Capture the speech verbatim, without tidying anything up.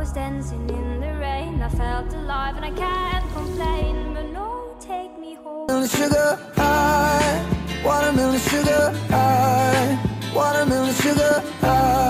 was dancing in the rain. I felt alive and I can't complain, but no, take me home. Watermelon sugar high, watermelon sugar high, watermelon sugar high.